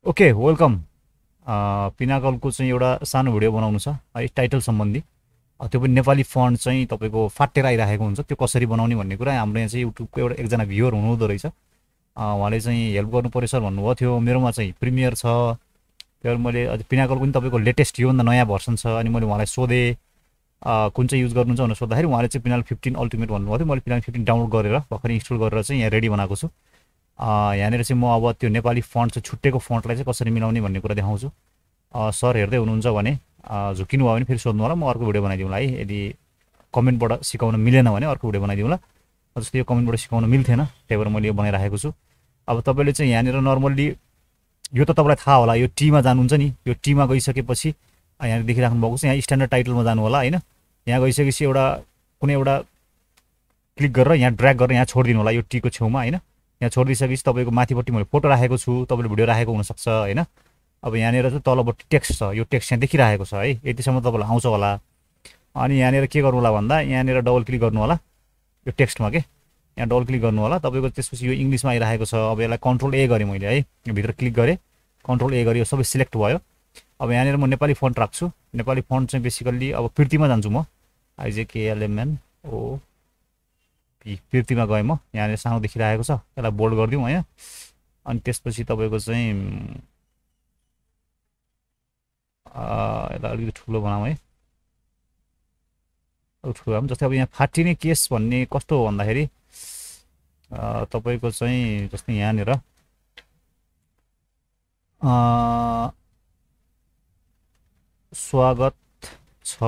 Okay welcome. पिनाकलको चाहिँ एउटा सानो भिडियो बनाउनु छ है टाइटल सम्बन्धी। त्यो पनि नेपाली फन्ट चाहिँ तपाईँको फाटेर आइरहेको हुन्छ, त्यो कसरी बनाउने भन्ने कुरा हाम्रो यहाँ चाहिँ युट्युबको एउटा एकजना भ्युवर हुनुहुँदो रहेछ। उहाँले चाहिँ हेल्प गर्नु पऱ्यो सर भन्नुभएको थियो। मेरोमा चाहिँ प्रिमियर छ, त्यही मैले पिनाकलको पनि तपाईँको लेटेस्ट योभन्दा नयाँ भर्सन छ। अनि मैले उहाँलाई सोधेँ कुन चाहिँ युज गर्नुहुन्छ भनेर सोद्धाखेरि उहाँले चाहिँ पिनाकल 15 अल्टिमेट भन्नुभएको थियो। मैले पिनाकल 15 डाउनलोड गरेर भर्खरै इन्स्टल गरेर चाहिँ यहाँ रेडी बनाएको छु। यहाँनिर चाहिँ म अब त्यो नेपाली फन्ट चाहिँ छुट्टेको फन्टलाई चाहिँ कसरी मिलाउने भन्ने कुरा देखाउँछु। सर हेर्दै हुनुहुन्छ भने झुकिनु भयो भने फेरि सोध्नु होला, म अर्को भिडियो बनाइदिउँला है। यदि कमेन्टबाट सिकाउन मिलेन भने अर्को भिडियो बनाइदिउँला। जस्तै यो कमेन्टबाट सिकाउन मिल्थेन, त्यही भएर मैले यो बनाइराखेको छु। अब तपाईँले चाहिँ यहाँनिर नर्मल्ली यो त तपाईँलाई थाहा होला, यो टीमा जानुहुन्छ नि। यो टीमा गइसकेपछि यहाँ देखिराख्नु भएको छ, यहाँ स्ट्यान्डर्ड टाइटलमा जानु होला होइन। यहाँ गइसकेपछि एउटा कुनै एउटा क्लिक गरेर यहाँ ड्र्याग गरेर यहाँ छोडिदिनु होला यो टीको छेउमा होइन। यहाँ छोडिदिइसकेपछि तपाईँको माथिपट्टि मैले फोटो राखेको छु, तपाईँले भिडियो राखेको हुनसक्छ होइन। अब यहाँनिर चाहिँ तलपट्टि टेक्स्ट छ, यो टेक्स्ट यहाँ देखिरहेको छ है, यतिसम्म तपाईँलाई आउँछ होला। अनि यहाँनिर के गर्नु होला भन्दा यहाँनिर डबल क्लिक गर्नु होला यो टेक्स्टमा के, यहाँ डबल क्लिक गर्नु होला तपाईँको। त्यसपछि यो इङ्ग्लिसमा आइरहेको छ। अब यसलाई कन्ट्रोल ए गरेँ मैले है, भित्र क्लिक गरेँ, कन्ट्रोल ए गरेँ, यो सबै सिलेक्ट भयो। अब यहाँनिर म नेपाली फन्ट राख्छु। नेपाली फन्ट चाहिँ बेसिकल्ली अब पिर्तीमा जान्छु म, IJKLMNO पिर्तीमा गएँ म। यहाँनिर सानो देखिरहेको छ, यसलाई बोल्ड गरिदिउँ होइन। अनि त्यसपछि तपाईँको चाहिँ यसलाई अलिकति ठुलो बनाऊँ है, ठुलो जस्तै अब यहाँ फाटिने केस भन्ने कस्तो हो भन्दाखेरि तपाईँको चाहिँ जस्तै यहाँनिर स्वागत छ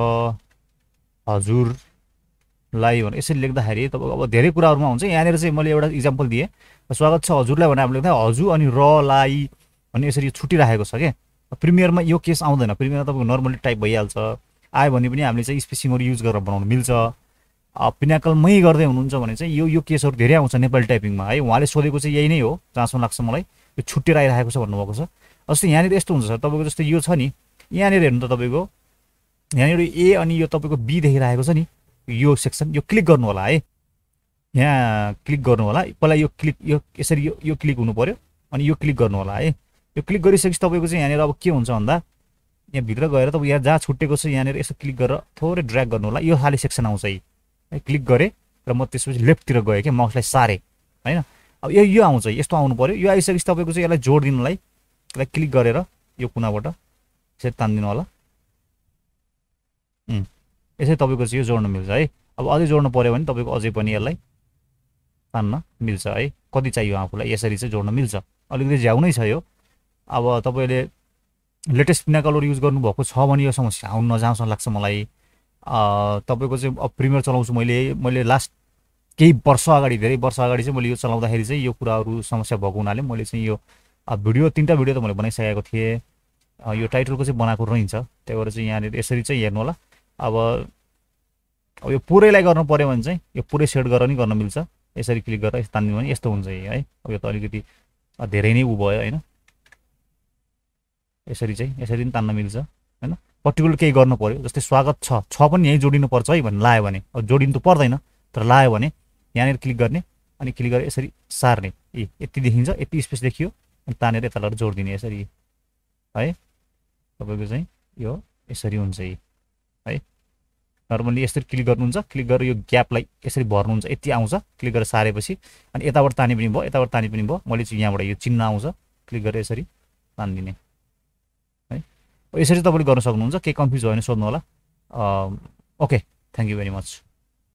हजुरलाई भने यसरी लेख्दाखेरि तपाईँको अब धेरै कुराहरूमा हुन्छ। यहाँनिर चाहिँ मैले एउटा इक्जाम्पल दिएँ, स्वागत छ हजुरलाई भने हामीले लेख्दा हजुर अनि रलाई भन्ने यसरी छुटिरहेको छ क्या। प्रिमियरमा यो केस आउँदैन, प्रिमियरमा तपाईँको नर्मली टाइप भइहाल्छ। आयो भने पनि हामीले चाहिँ स्पेसिङहरू युज गरेर बनाउनु मिल्छ। पिनाकलमै गर्दै हुनुहुन्छ भने चाहिँ यो केसहरू धेरै आउँछ नेपाली टाइपिङमा है। उहाँले सोधेको चाहिँ यही नै हो जहाँसम्म लाग्छ मलाई, यो छुट्टिएर आइरहेको छ भन्नुभएको छ। जस्तै यहाँनिर यस्तो हुन्छ सर, तपाईँको जस्तै यो छ नि, यहाँनिर हेर्नु त तपाईँको यहाँनिर ए अनि यो तपाईँको बी देखिरहेको छ नि, यो सेक्सन, यो क्लिक गर्नु होला है। यहाँ क्लिक गर्नु होला पहिला, यो क्लिक यो यसरी यो क्लिक हुनु पऱ्यो अनि यो क्लिक गर्नु होला है। यो क्लिक गरिसकेपछि तपाईँको चाहिँ यहाँनिर अब के हुन्छ भन्दा यहाँ भित्र गएर तपाईँ यहाँ जहाँ छुट्टेको छ यहाँनिर यसो क्लिक गरेर थोरै ड्र्याग गर्नु होला, यो खाले सेक्सन आउँछ है। क्लिक गरेँ र म त्यसपछि लेफ्टतिर गएँ क्या, माउसलाई सारेँ होइन। अब यो आउँछ, यस्तो आउनु पऱ्यो। यो आइसकेपछि तपाईँको चाहिँ यसलाई जोडिदिनुलाई यसलाई क्लिक गरेर यो कुनाबाट यसरी तानिदिनु होला। यसरी तपाईँको चाहिँ यो जोड्न मिल्छ है। अब अझै जोड्नु पऱ्यो भने तपाईँको अझै पनि यसलाई तान्न मिल्छ है, कति चाहियो आफूलाई यसरी चाहिँ जोड्न मिल्छ। अलिकति झ्याउ नै छ यो। अब तपाईँले लेटेस्ट पिनाकलहरू युज गर्नुभएको छ भने यो समस्या आउनु नजाउँछ लाग्छ मलाई। तपाईँको चाहिँ अब प्रिमियर चलाउँछु मैले लास्ट केही वर्ष अगाडि, धेरै वर्ष अगाडि चाहिँ मैले यो चलाउँदाखेरि चाहिँ यो कुराहरू समस्या भएको हुनाले मैले चाहिँ यो भिडियो 3टा भिडियो त मैले बनाइसकेको थिएँ। यो टाइटलको चाहिँ बनाएको रहन्छ, त्यही भएर चाहिँ यहाँनिर यसरी चाहिँ हेर्नु होला। अब यो पुरैलाई गर्नु पऱ्यो भने चाहिँ यो पुरै सेट गरेर नि गर्न मिल्छ। यसरी क्लिक गरेर यस्तो तानिदिनु भने यस्तो हुन्छ है। अब यो त अलिकति धेरै नै उ भयो होइन, यसरी चाहिँ यसरी पनि तान्न मिल्छ होइन। पर्टिकुलर केही गर्नु पऱ्यो, जस्तै स्वागत छ पनि यहीँ जोडिनुपर्छ है भन्ने लायो भने, अब जोडिनु त पर्दैन तर लायो भने यहाँनिर क्लिक गर्ने अनि क्लिक गरेर यसरी सार्ने, यति देखिन्छ, यति स्पेस देखियो अनि तानेर यता लगेर जोडिदिने यसरी है। तपाईँको चाहिँ यो यसरी हुन्छ है। नर्मल्ली यसरी क्लिक गर्नुहुन्छ, क्लिक गरेर यो ग्यापलाई यसरी भर्नुहुन्छ, यति आउँछ। क्लिक गरेर सारेपछि अनि यताबाट ताने पनि भयो, यताबाट ताने पनि भयो। मैले चाहिँ यहाँबाट यो चिन्ह आउँछ, क्लिक गरेर यसरी तानिदिने है। यसरी तपाईँले गर्न सक्नुहुन्छ। केही कन्फ्युज भयो भने सोध्नु होला। Okay, thank you very much.